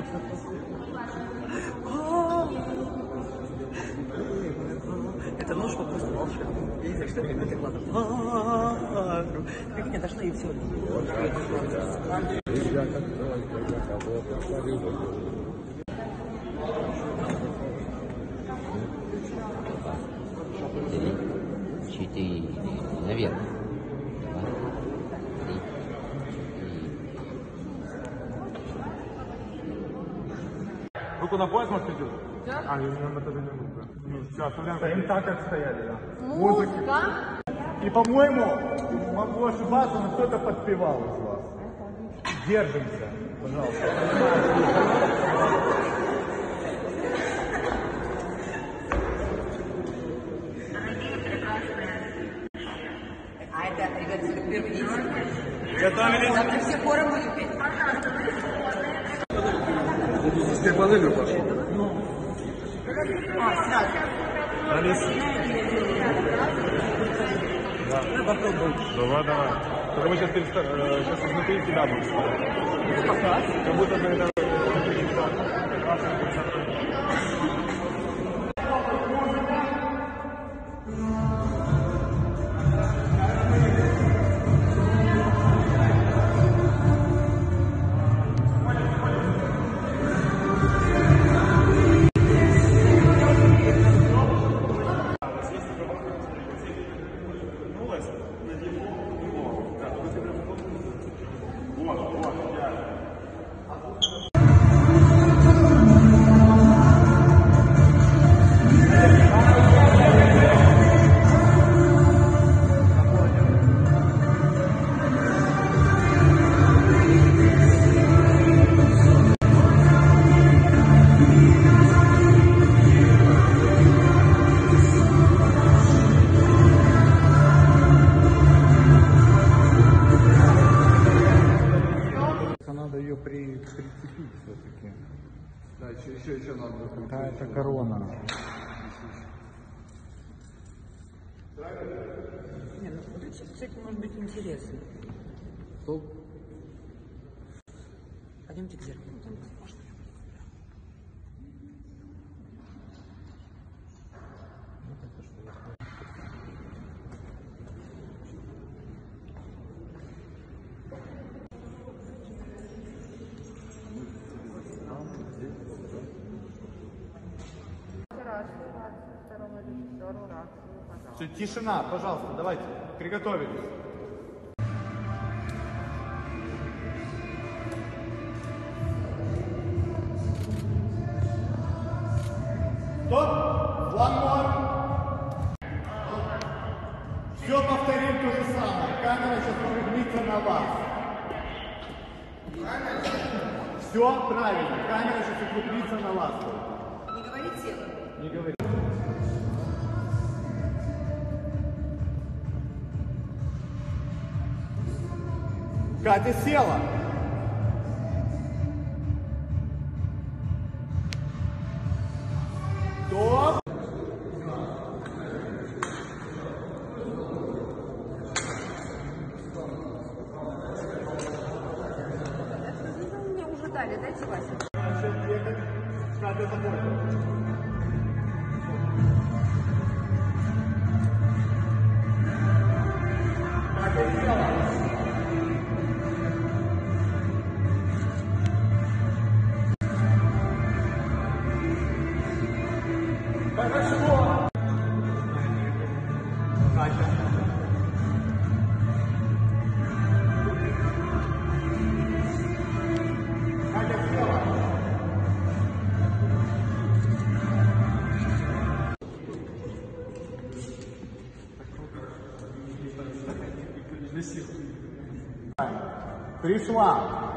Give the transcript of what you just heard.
Это ножка просто волшебная. Я не знаю, что это так ладно. Прикинь, дошла и все. Четыре. Наверх. Руку на пояс можете сделать? Да. А, нам это не нужно. Все, стоим так, как стояли, да. Музыка. И, по-моему, могу ошибаться, но кто-то подпевал из вас. Держимся, пожалуйста. А это, ребята, это первый день. Готовились? Завтра все хором будем петь. Теперь под игру пошел. А, сразу. Да. Давай, давай. Только мы сейчас изнутри тебя будем ставить. Как будто бы это... Надо ее прицепить все-таки. Да, еще надо. Какая-то корона. Не, ну вот это, кстати, может быть интересно. Стоп. Пойдемте к зеркалу, там можно. Все, тишина, пожалуйста, давайте, приготовились. Стоп! One more. Все повторим то же самое. Камера сейчас повернется на вас. Все правильно. Камера сейчас укрепится на вас. Не говорите. Не говори. Катя села. Стоп. Мне уже дали, дайте Вася. Сейчас ехать. Катя заходит. Катя села. Хорошо. Катя. Катя села. Пришла.